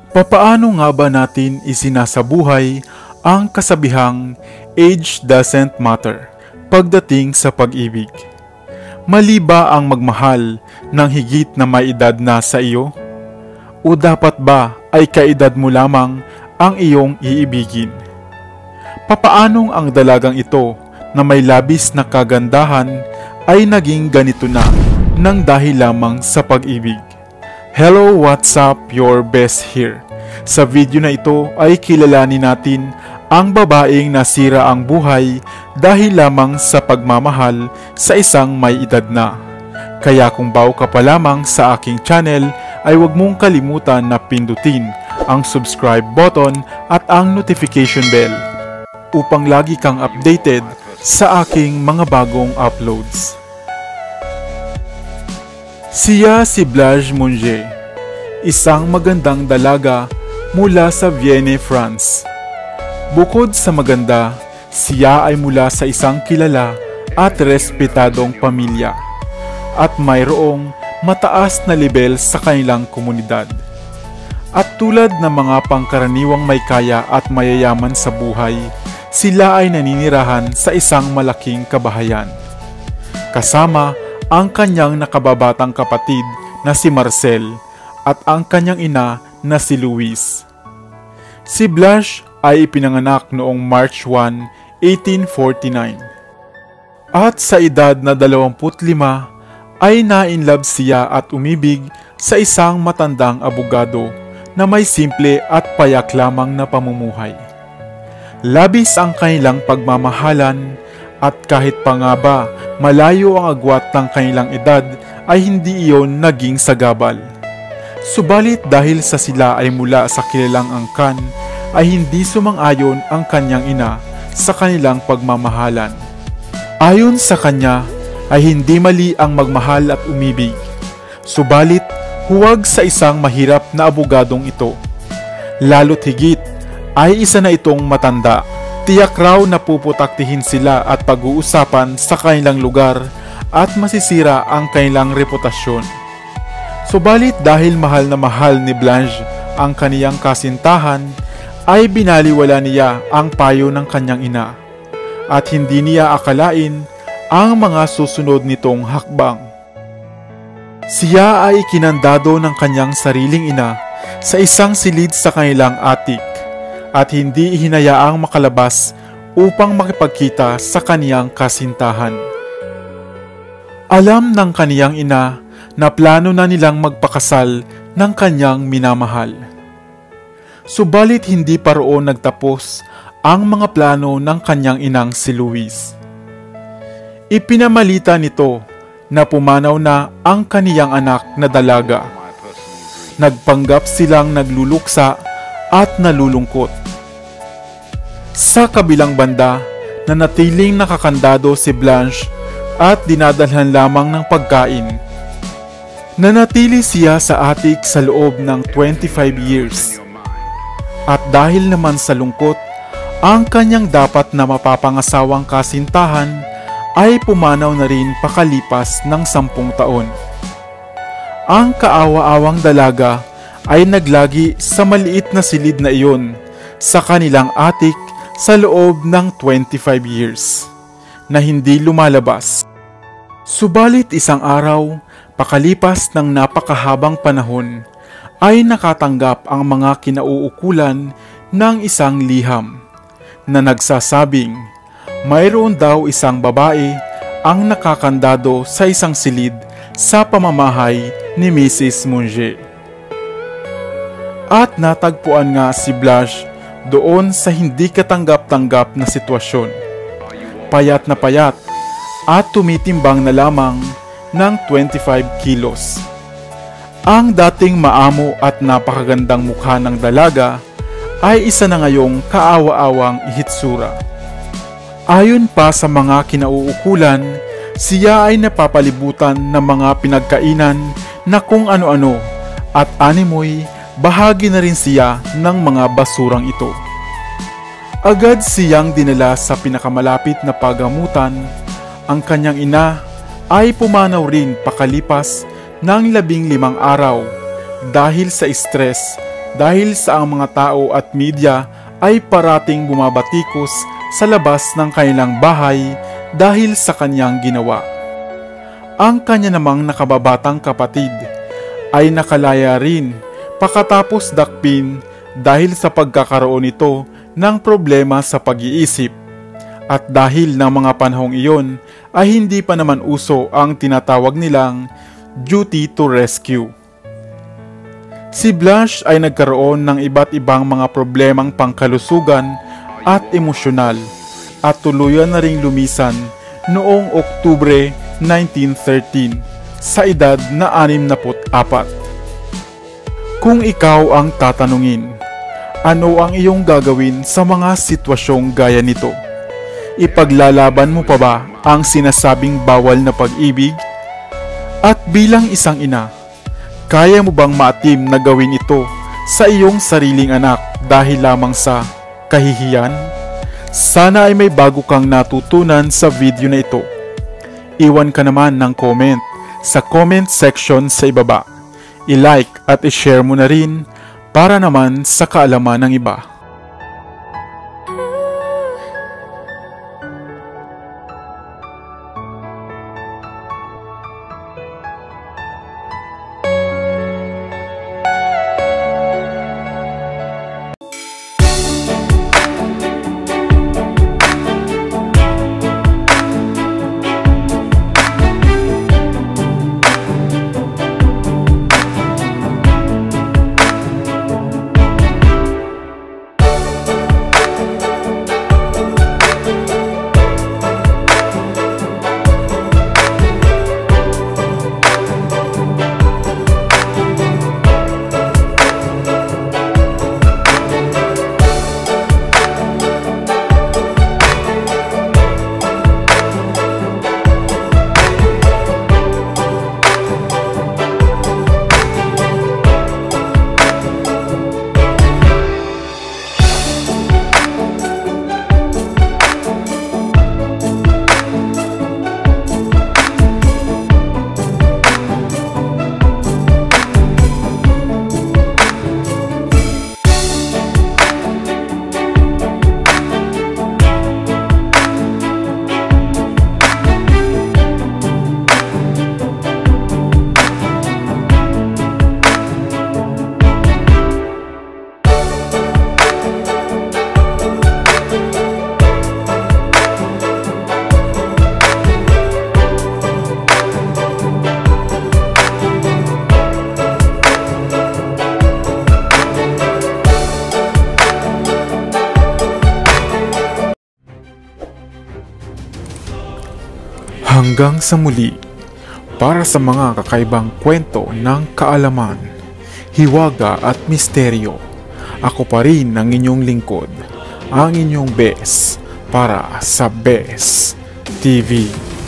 Papaano nga ba natin isinasabuhay ang kasabihang age doesn't matter pagdating sa pag-ibig? Mali ba ang magmahal ng higit na may edad na sa iyo? O dapat ba ay kaedad mo lamang ang iyong iibigin? Papaanong ang dalagang ito na may labis na kagandahan ay naging ganito na nang dahil lamang sa pag-ibig? Hello, what's up? Your best here. Sa video na ito ay kilalanin natin ang babaeng nasira ang buhay dahil lamang sa pagmamahal sa isang may edad na. Kaya kung bago ka pa lamang sa aking channel ay huwag mong kalimutan na pindutin ang subscribe button at ang notification bell upang lagi kang updated sa aking mga bagong uploads. Siya si Blanche Monge, isang magandang dalaga mula sa Vienne, France. Bukod sa maganda, siya ay mula sa isang kilala at respetadong pamilya at mayroong mataas na level sa kanilang komunidad. At tulad ng mga pangkaraniwang may kaya at mayayaman sa buhay, sila ay naninirahan sa isang malaking kabahayan. Kasama ang kanyang nakababatang kapatid na si Marcel at ang kanyang ina na si Louise. Si Blanche ay ipinanganak noong March 1, 1849. At sa edad na 25 ay na-inlove siya at umibig sa isang matandang abogado na may simple at payak lamang na pamumuhay. Labis ang kanilang pagmamahalan at kahit pa nga ba malayo ang agwat ng kanilang edad ay hindi iyon naging sagabal. Subalit dahil sa sila ay mula sa kilalang angkan ay hindi sumang-ayon ang kanyang ina sa kanilang pagmamahalan. Ayon sa kanya ay hindi mali ang magmahal at umibig. Subalit huwag sa isang mahirap na abogadong ito. Lalo't higit ay isa na itong matanda. Tiyak raw na puputaktihin sila at pag-uusapan sa kanilang lugar at masisira ang kanilang reputasyon. Subalit dahil mahal na mahal ni Blanche ang kaniyang kasintahan, ay binaliwala niya ang payo ng kanyang ina at hindi niya akalain ang mga susunod nitong hakbang. Siya ay kinandado ng kanyang sariling ina sa isang silid sa kanilang attic at hindi ihinayaang makalabas upang makipagkita sa kaniyang kasintahan. Alam ng kaniyang ina na plano na nilang magpakasal ng kanyang minamahal. Subalit hindi pa roon nagtapos ang mga plano ng kanyang inang si Louise. Ipinamalita nito na pumanaw na ang kaniyang anak na dalaga. Nagpanggap silang nagluluksa at nalulungkot. Sa kabilang banda, nanatiling nakakandado si Blanche at dinadalhan lamang ng pagkain. Nanatili siya sa attic sa loob ng 25 years. At dahil naman sa lungkot, ang kanyang dapat na mapapangasawang kasintahan ay pumanaw na rin pakalipas ng 10 taon. Ang kaawa-awang dalaga ay naglagi sa maliit na silid na iyon sa kanilang attic sa loob ng 25 years na hindi lumalabas. Subalit isang araw, pakalipas ng napakahabang panahon, ay nakatanggap ang mga kinauukulan ng isang liham na nagsasabing mayroon daw isang babae ang nakakandado sa isang silid sa pamamahay ni Mrs. Monge. At natagpuan nga si Blanche doon sa hindi katanggap-tanggap na sitwasyon. Payat na payat at tumitimbang na lamang ng 25 kilos. Ang dating maamo at napakagandang mukha ng dalaga ay isa na ngayong kaawa-awang ihitsura. Ayon pa sa mga kinauukulan, siya ay napapalibutan ng mga pinagkainan na kung ano-ano at animoy bahagi na rin siya ng mga basurang ito. Agad siyang dinala sa pinakamalapit na pagamutan. Ang kanyang ina ay pumanaw rin pakalipas ng 15 araw dahil sa stress dahil sa ang mga tao at media ay parating bumabatikos sa labas ng kanilang bahay dahil sa kanyang ginawa. Ang kanya namang nakababatang kapatid ay nakalaya rin pagkatapos dakpin dahil sa pagkakaroon nito ng problema sa pag-iisip. At dahil ng mga panahong iyon ay hindi pa naman uso ang tinatawag nilang duty to rescue. Si Blanche ay nagkaroon ng iba't ibang mga problemang pangkalusugan at emosyonal at tuluyan na ring lumisan noong Oktubre 1913 sa edad na 64. Kung ikaw ang tatanungin, ano ang iyong gagawin sa mga sitwasyong gaya nito? Ipaglalaban mo pa ba ang sinasabing bawal na pag-ibig? At bilang isang ina, kaya mo bang maatim na gawin ito sa iyong sariling anak dahil lamang sa kahihiyan? Sana ay may bago kang natutunan sa video na ito. Iwan ka naman ng comment sa comment section sa ibaba. I-like at i-share mo na rin para naman sa kaalaman ng iba. Hanggang sa muli, para sa mga kakaibang kwento ng kaalaman, hiwaga at misteryo, ako pa rin ang inyong lingkod, ang inyong Bes para sa Bes TV.